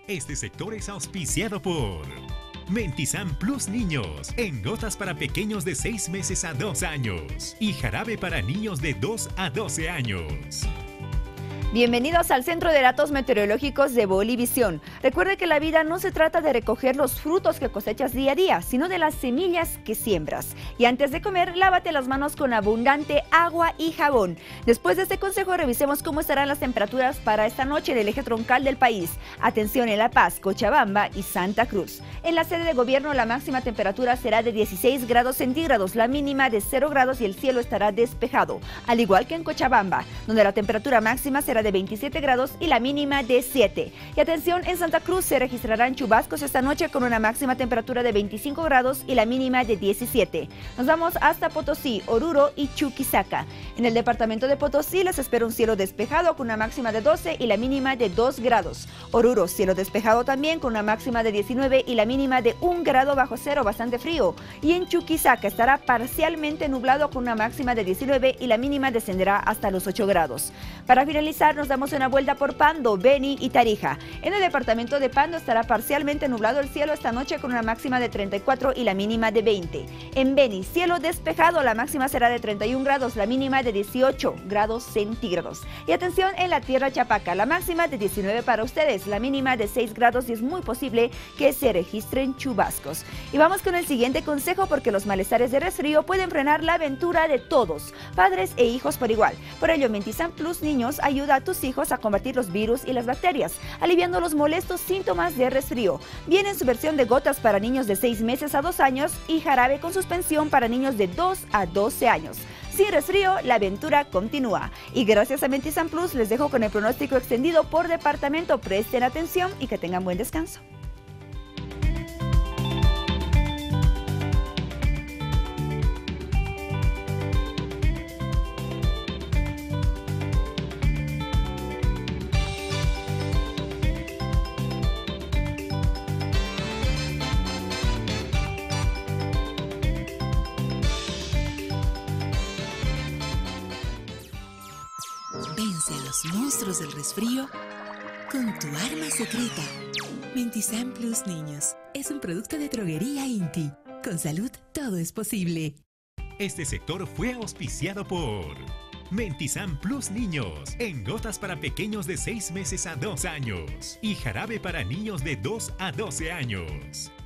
Este sector es auspiciado por Mentizan Plus Niños, en gotas para pequeños de 6 meses a 2 años y jarabe para niños de 2 a 12 años. Bienvenidos al Centro de Datos Meteorológicos de Bolivisión. Recuerde que la vida no se trata de recoger los frutos que cosechas día a día, sino de las semillas que siembras. Y antes de comer, lávate las manos con abundante agua y jabón. Después de este consejo, revisemos cómo estarán las temperaturas para esta noche en el eje troncal del país. Atención en La Paz, Cochabamba y Santa Cruz. En la sede de gobierno, la máxima temperatura será de 16 grados centígrados, la mínima de 0 grados y el cielo estará despejado. Al igual que en Cochabamba, donde la temperatura máxima será de 27 grados y la mínima de 7. Y atención, en Santa Cruz se registrarán chubascos esta noche con una máxima temperatura de 25 grados y la mínima de 17. Nos vamos hasta Potosí, Oruro y Chuquisaca. En el departamento de Potosí les espera un cielo despejado con una máxima de 12 y la mínima de 2 grados. Oruro, cielo despejado también con una máxima de 19 y la mínima de 1 grado bajo cero, bastante frío. Y en Chuquisaca estará parcialmente nublado con una máxima de 19 y la mínima descenderá hasta los 8 grados. Para finalizar, nos damos una vuelta por Pando, Beni y Tarija. En el departamento de Pando estará parcialmente nublado el cielo esta noche con una máxima de 34 y la mínima de 20. En Beni, cielo despejado, la máxima será de 31 grados, la mínima de 18 grados centígrados. Y atención, en la tierra Chapaca, la máxima de 19 para ustedes, la mínima de 6 grados y es muy posible que se registren chubascos. Y vamos con el siguiente consejo porque los malestares de resfrío pueden frenar la aventura de todos, padres e hijos por igual. Por ello, Mentizan Plus Niños ayuda a tus hijos a combatir los virus y las bacterias, aliviando los molestos síntomas de resfrío. Viene en su versión de gotas para niños de 6 meses a 2 años y jarabe con suspensión para niños de 2 a 12 años. Sin resfrío, la aventura continúa. Y gracias a Mentizan Plus les dejo con el pronóstico extendido por departamento. Presten atención y que tengan buen descanso. Vence a los monstruos del resfrío con tu arma secreta. Mentizan Plus Niños es un producto de droguería Inti. Con salud todo es posible. Este sector fue auspiciado por Mentizan Plus Niños, en gotas para pequeños de 6 meses a 2 años y jarabe para niños de 2 a 12 años.